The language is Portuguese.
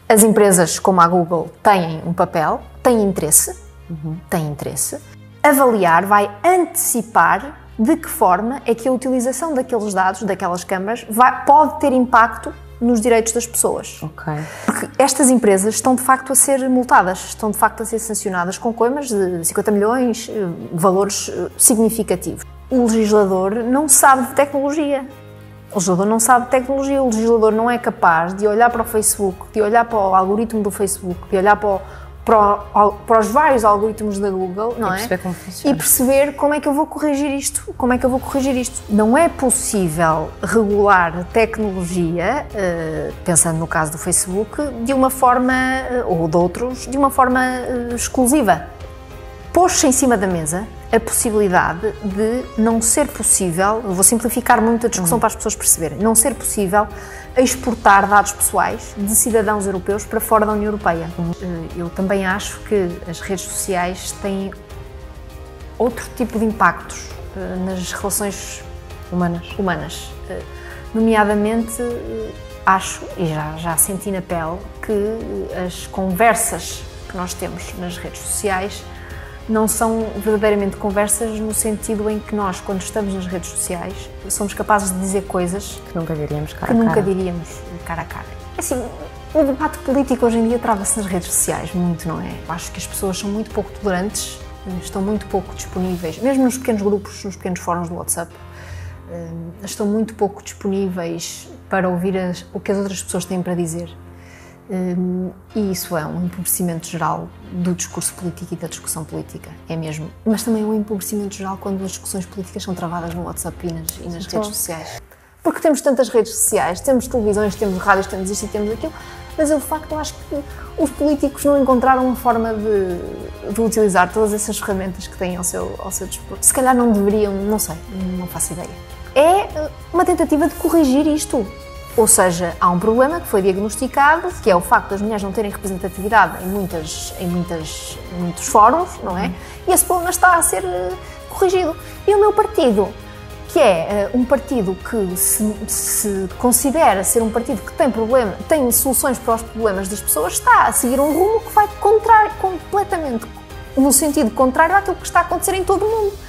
As empresas como a Google têm um papel, têm interesse, avaliar, vai antecipar de que forma é que a utilização daqueles dados, daquelas câmaras, pode ter impacto nos direitos das pessoas. Ok. Porque estas empresas estão de facto a ser multadas, estão de facto a ser sancionadas com coimas de 50 milhões, valores significativos. O legislador não sabe de tecnologia. O legislador não sabe de tecnologia, o legislador não é capaz de olhar para o Facebook, de olhar para o algoritmo do Facebook, de olhar para os vários algoritmos da Google, não é? Perceber como funciona. E perceber como é que eu vou corrigir isto, Não é possível regular tecnologia, pensando no caso do Facebook, de uma forma, ou de outros, de uma forma exclusiva. Pôs-se em cima da mesa a possibilidade de não ser possível, eu vou simplificar muito a discussão para as pessoas perceberem, não ser possível exportar dados pessoais de cidadãos europeus para fora da União Europeia. Eu também acho que as redes sociais têm outro tipo de impactos nas relações humanas. Nomeadamente, acho, e já senti na pele, que as conversas que nós temos nas redes sociais não são verdadeiramente conversas no sentido em que nós, quando estamos nas redes sociais, somos capazes de dizer coisas que nunca diríamos cara a cara. Assim, o debate político hoje em dia trava-se nas redes sociais, muito, não é? Acho que as pessoas são muito pouco tolerantes, estão muito pouco disponíveis, mesmo nos pequenos grupos, nos pequenos fóruns do WhatsApp, estão muito pouco disponíveis para ouvir o que as outras pessoas têm para dizer. E isso é um empobrecimento geral do discurso político e da discussão política, é mesmo. Mas também é um empobrecimento geral quando as discussões políticas são travadas no WhatsApp e nas redes sociais. Porque temos tantas redes sociais, temos televisões, temos rádios, temos isto e temos aquilo, mas eu de facto acho que os políticos não encontraram uma forma de utilizar todas essas ferramentas que têm ao seu dispor. Se calhar não deveriam, não sei, não faço ideia. É uma tentativa de corrigir isto. Ou seja, há um problema que foi diagnosticado, que é o facto das mulheres não terem representatividade em muitos fóruns, não é? E esse problema está a ser corrigido. E o meu partido, que é um partido que se considera ser um partido que tem soluções para os problemas das pessoas, está a seguir um rumo que vai completamente no sentido contrário àquilo que está a acontecer em todo o mundo.